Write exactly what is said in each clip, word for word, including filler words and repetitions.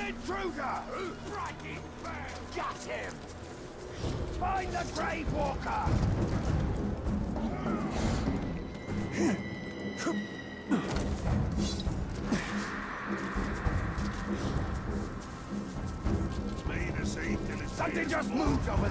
intruder! Break it! Got him! Find the Grave Walker! Something just moved over there!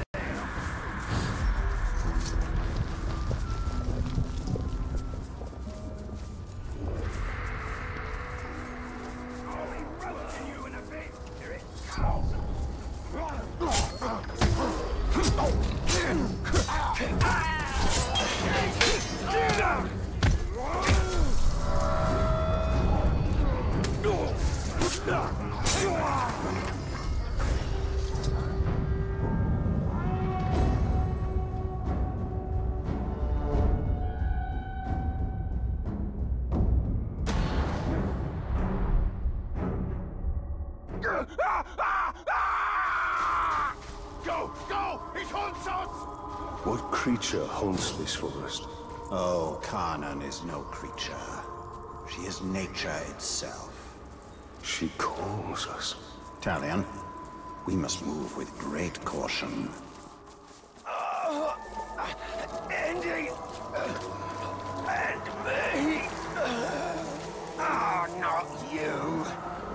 Go! Go! It haunts us! What creature haunts this forest? Oh, Carnan is no creature. She is nature itself. She calls us. Talion, we must move with great caution. Uh, Andy! And me! Oh, not you!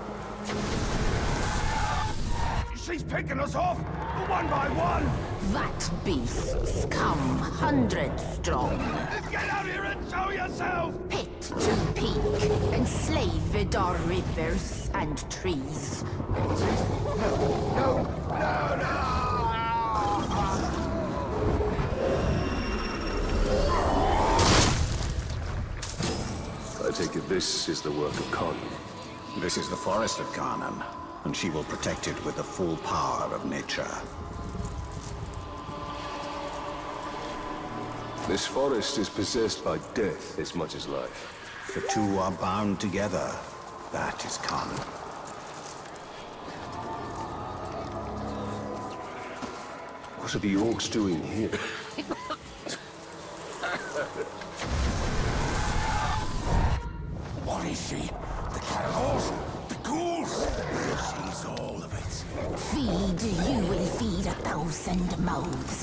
She's picking us off, one by one! That beasts come hundreds strong. Get out here and show yourself! Pit to peak, enslave Vidar rivers and trees. No, no, no, no! I take it this is the work of Carnan. This is the forest of Carnan, and she will protect it with the full power of nature. This forest is possessed by death as much as life. The two are bound together. That is Carnan. What are the orcs doing here? What is she? The carnivores? The ghouls? She's all of it. Feed, you will feed a thousand mouths.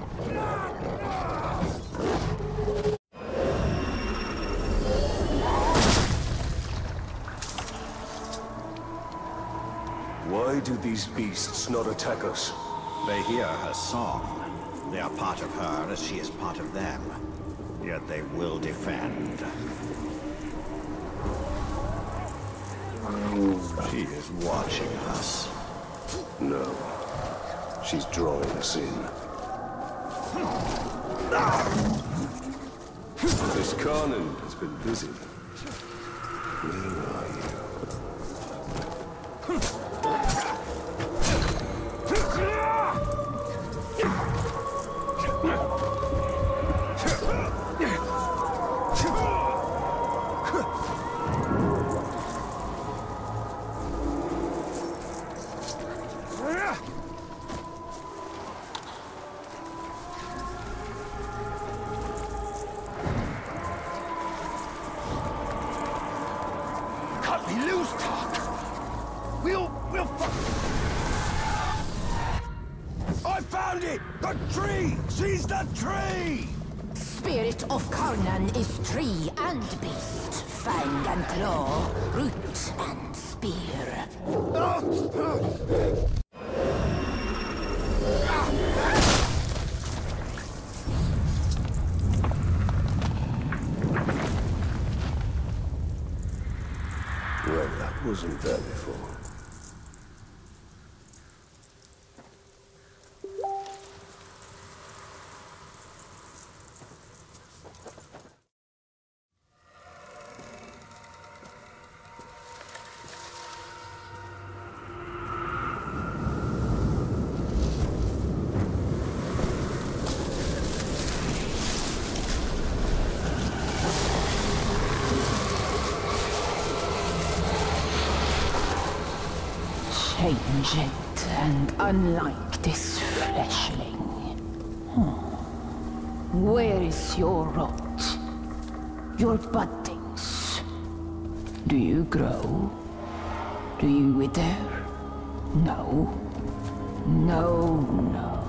Why do these beasts not attack us? They hear her song. They are part of her as she is part of them. Yet they will defend. She is watching us. No. She's drawing us in. This Carnan has been busy. Where are you? Cut me loose, Tark! We'll... we'll fuck... I found it! The tree! She's the tree! Spirit of Carnan is tree and beast, fang and claw, root and spear. Well, that wasn't there before. Changed and unlike this fleshling. Hmm. Where is your rot? Your buddings? Do you grow? Do you wither? No. No, no.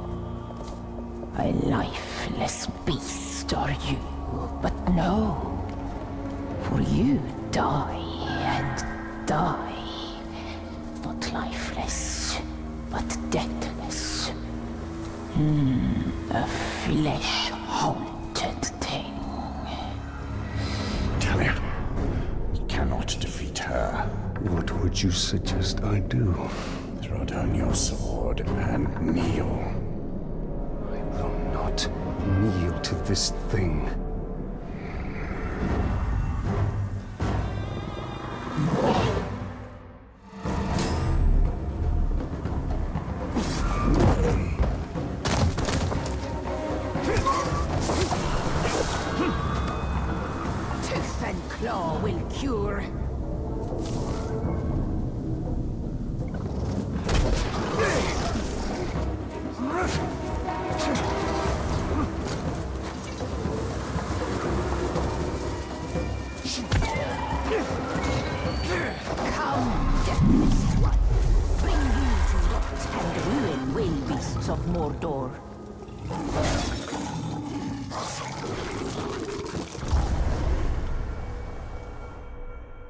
A lifeless beast are you, but no. For you die and die. Not lifeless, but deathless. Hmm, a flesh-haunted thing. Talia, we cannot defeat her. What would you suggest I do? Throw down your sword and kneel. I will not kneel to this thing. Tooth and claw will cure. Come, deathless one. Bring you to rot and ruin will beasts of Mordor.